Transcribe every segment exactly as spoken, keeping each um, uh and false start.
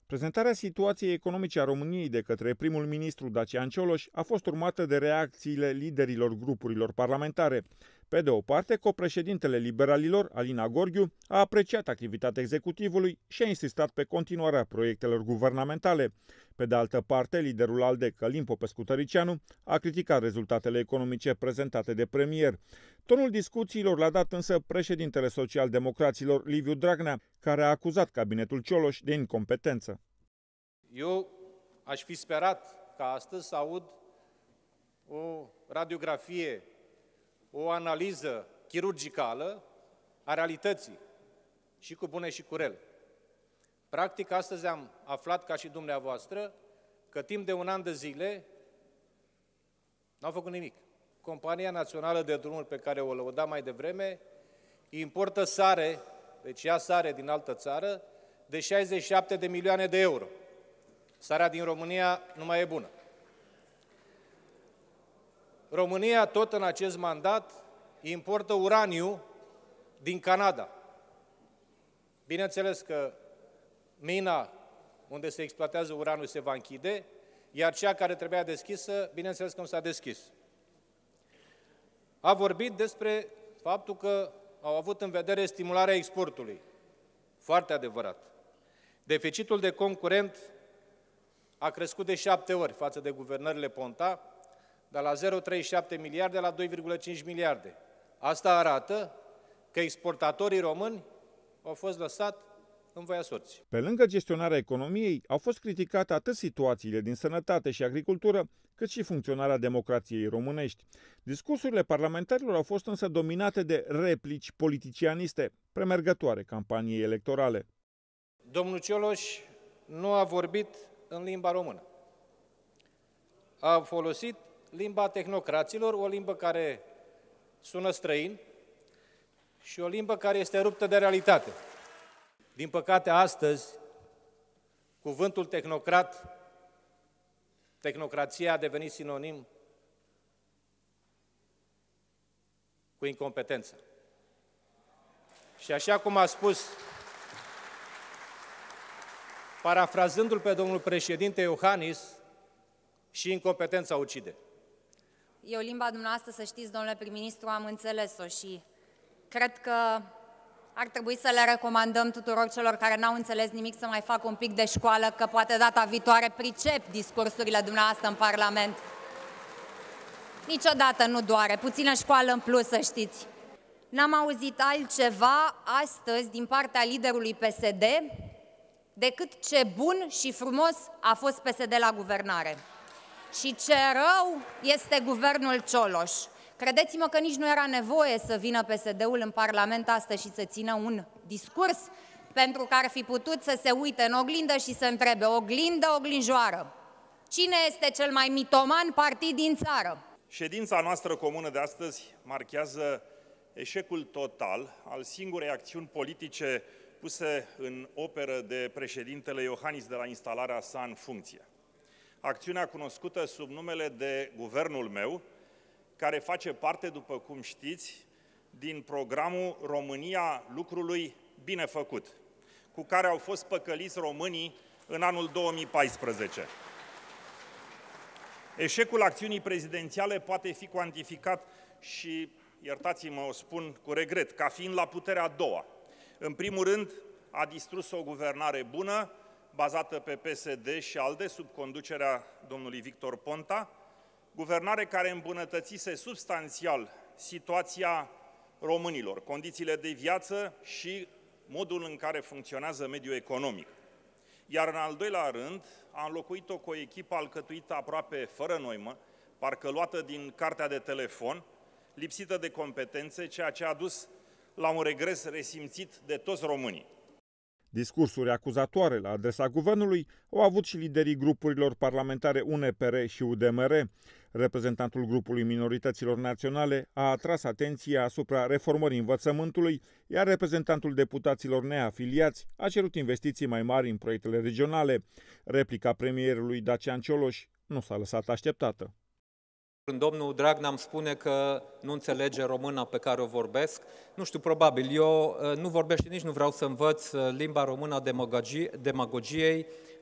Prezentarea situației economice a României de către primul ministru Dacian Cioloș a fost urmată de reacțiile liderilor grupurilor parlamentare. Pe de o parte, copreședintele liberalilor, Alina Gorghiu, a apreciat activitatea executivului și a insistat pe continuarea proiectelor guvernamentale. Pe de altă parte, liderul ALDE, Călin Popescu-Tăricianu, a criticat rezultatele economice prezentate de premier. Tonul discuțiilor l-a dat însă președintele social-democraților, Liviu Dragnea, care a acuzat cabinetul Cioloș de incompetență. Eu aș fi sperat ca astăzi să aud o radiografie, o analiză chirurgicală a realității, și cu bune și cu rele. Practic, astăzi am aflat, ca și dumneavoastră, că timp de un an de zile n-au făcut nimic. Compania Națională de Drumuri, pe care o lăudam mai devreme, importă sare, deci ia sare din altă țară, de șaizeci și șapte de milioane de euro. Sarea din România nu mai e bună. România, tot în acest mandat, importă uraniu din Canada. Bineînțeles că mina unde se exploatează uraniu se va închide, iar cea care trebuia deschisă, bineînțeles că nu s-a deschis. A vorbit despre faptul că au avut în vedere stimularea exportului. Foarte adevărat. Deficitul de concurent a crescut de șapte ori față de guvernările Ponta, de la zero virgulă treizeci și șapte miliarde la doi virgulă cinci miliarde. Asta arată că exportatorii români au fost lăsați în voia sorții. Pe lângă gestionarea economiei, au fost criticate atât situațiile din sănătate și agricultură, cât și funcționarea democrației românești. Discursurile parlamentarilor au fost însă dominate de replici politicianiste, premergătoare campaniei electorale. Domnul Cioloș nu a vorbit în limba română. A folosit limba tehnocraților, o limbă care sună străin și o limbă care este ruptă de realitate. Din păcate, astăzi, cuvântul tehnocrat, tehnocrația a devenit sinonim cu incompetență. Și așa cum a spus, parafrazându-l pe domnul președinte Iohannis, și incompetența ucide. Eu limba dumneavoastră, să știți, domnule prim-ministru, am înțeles-o și cred că ar trebui să le recomandăm tuturor celor care n-au înțeles nimic să mai facă un pic de școală, că poate data viitoare pricep discursurile dumneavoastră în Parlament. Niciodată nu doare, puțină școală în plus, să știți. N-am auzit altceva astăzi din partea liderului P S D decât ce bun și frumos a fost P S D la guvernare și ce rău este guvernul Cioloș. Credeți-mă că nici nu era nevoie să vină P S D-ul în Parlament astăzi și să țină un discurs, pentru că ar fi putut să se uite în oglindă și să întrebe: oglindă, oglinjoară, cine este cel mai mitoman partid din țară? Ședința noastră comună de astăzi marchează eșecul total al singurei acțiuni politice puse în operă de președintele Iohannis de la instalarea sa în funcție. Acțiunea cunoscută sub numele de Guvernul meu, care face parte, după cum știți, din programul România lucrului bine făcut, cu care au fost păcăliți românii în anul două mii paisprezece. Eșecul acțiunii prezidențiale poate fi cuantificat și, iertați-mă, o spun cu regret, ca fiind la puterea a doua. În primul rând, a distrus o guvernare bună, bazată pe P S D și ALDE, sub conducerea domnului Victor Ponta, guvernare care îmbunătățise substanțial situația românilor, condițiile de viață și modul în care funcționează mediul economic. Iar în al doilea rând, a înlocuit-o cu o echipă alcătuită aproape fără noimă, parcă luată din cartea de telefon, lipsită de competențe, ceea ce a dus la un regres resimțit de toți românii. Discursuri acuzatoare la adresa guvernului au avut și liderii grupurilor parlamentare U N P R și U D M R. Reprezentantul grupului minorităților naționale a atras atenția asupra reformării învățământului, iar reprezentantul deputaților neafiliați a cerut investiții mai mari în proiectele regionale. Replica premierului Dacian Cioloș nu s-a lăsat așteptată. Domnul Dragnea îmi spune că nu înțelege româna pe care o vorbesc. Nu știu, probabil. Eu nu vorbesc și nici nu vreau să învăț limba română a demagogiei.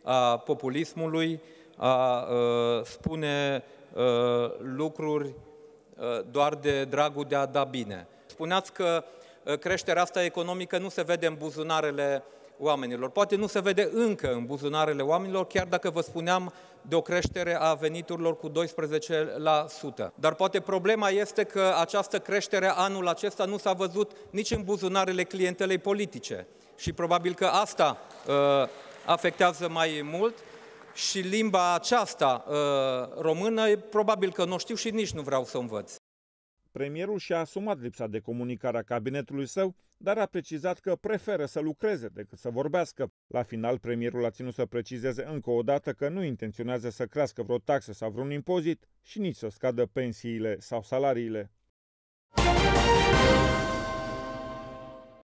a populismului, a spune lucruri doar de dragul de a da bine. Spuneați că creșterea asta economică nu se vede în buzunarele oamenilor. Poate nu se vede încă în buzunarele oamenilor, chiar dacă vă spuneam de o creștere a veniturilor cu doisprezece la sută. Dar poate problema este că această creștere anul acesta nu s-a văzut nici în buzunarele clientelei politice. Și probabil că asta uh, afectează mai mult și limba aceasta uh, română, probabil că nu știu și nici nu vreau să o învăț. Premierul și-a asumat lipsa de comunicare a cabinetului său, dar a precizat că preferă să lucreze decât să vorbească. La final, premierul a ținut să precizeze încă o dată că nu intenționează să crească vreo taxă sau vreun impozit și nici să scadă pensiile sau salariile.